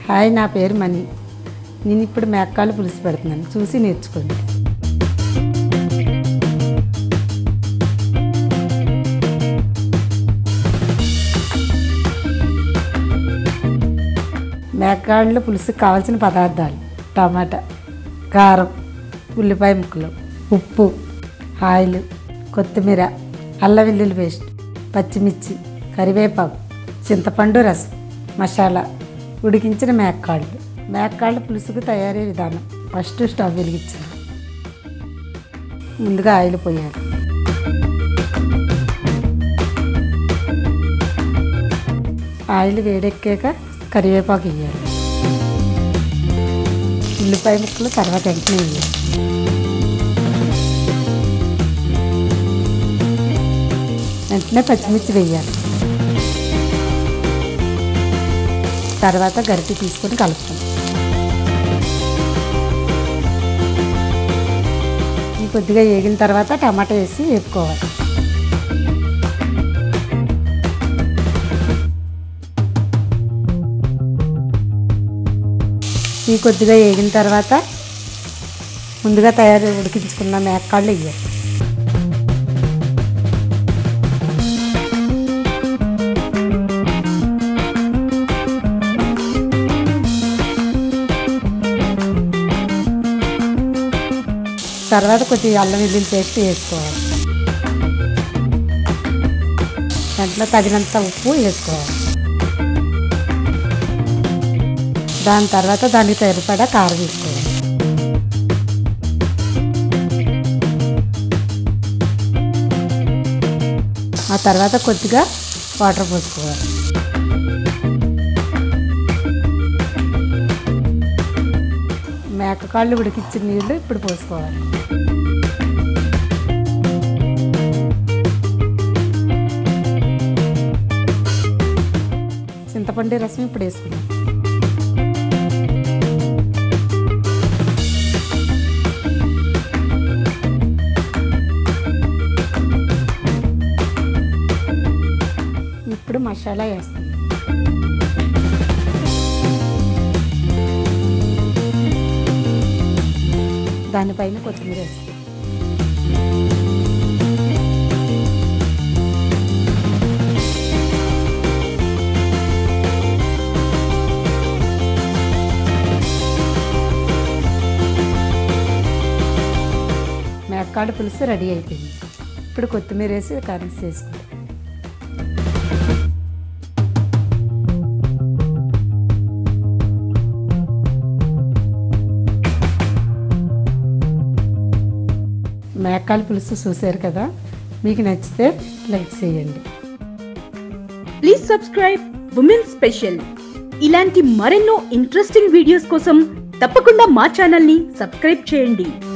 Hi, నా పేరు మణి. నేను ఇప్పుడు మేకాళ్ళు పులుసు పెడుతున్నాను, చూసి నేర్చుకోండి. మేకాళ్ళు పులుసుకు కావాల్సిన పదార్థాలు: టమాటా, కారం, ఉల్లిపాయ ముక్కలు, ఉప్పు, ఆయిల్, కొత్తిమీర, అల్లం వెల్లుల్లి పేస్ట్, పచ్చిమిర్చి, కరివేపాకు, చింతపండు రసం, మసాలా, ఉడికించిన మేకాళ్ళు. మేకాళ్ళ పులుసుకు తయారీ విధానం: ఫస్ట్ స్టవ్ వెలిగించాలి. ముందుగా ఆయిల్ పోయాలి. ఆయిల్ వేడెక్కాక కరివేపాకు వేయాలి. ఉల్లిపాయ ముక్కలు తర్వాత వెంటనే వేయాలి. వెంటనే పచ్చిమిర్చి వేయాలి. తర్వాత గరిటె తీసుకొని కలుపుతాం. కొద్దిగా వేగిన తర్వాత టమాటా వేసి వేపుకోవాలి. ఈ కొద్దిగా వేగిన తర్వాత ముందుగా ఉడికించుకున్న మేకాళ్ళు వేయాలి. తర్వాత కొద్దిగా అల్లం వెల్లుల్లి పేస్ట్ వేసుకోవాలి. దాంట్లో తగినంత ఉప్పు వేసుకోవాలి. దాని తర్వాత దానికి సరిపడా కారం వేసుకోవాలి. ఆ తర్వాత కొద్దిగా వాటర్ పోసుకోవాలి. మేకకాళ్ళు ఉడికించిన నీళ్ళు ఇప్పుడు పోసుకోవాలి. చింతపండు రసం ఇప్పుడు వేసుకున్నాం. ఇప్పుడు మసాలా వేస్తాం. దానిపైన కొత్తిమీర వేస్తాం. మేకాళ్ళ పులుసు రెడీ అయిపోయింది. ఇప్పుడు కొత్తిమీర వేసి కర్రీస్ వేసుకుంటాం. మేకాళ్ళ పులుసు చూశారు కదా, మీకు నచ్చితే లైక్ చేయండి. Please subscribe women special. ఇలాంటి మరెన్నో ఇంట్రెస్టింగ్ వీడియోస్ కోసం తప్పకుండా మా ఛానల్ని సబ్స్క్రైబ్ చేయండి.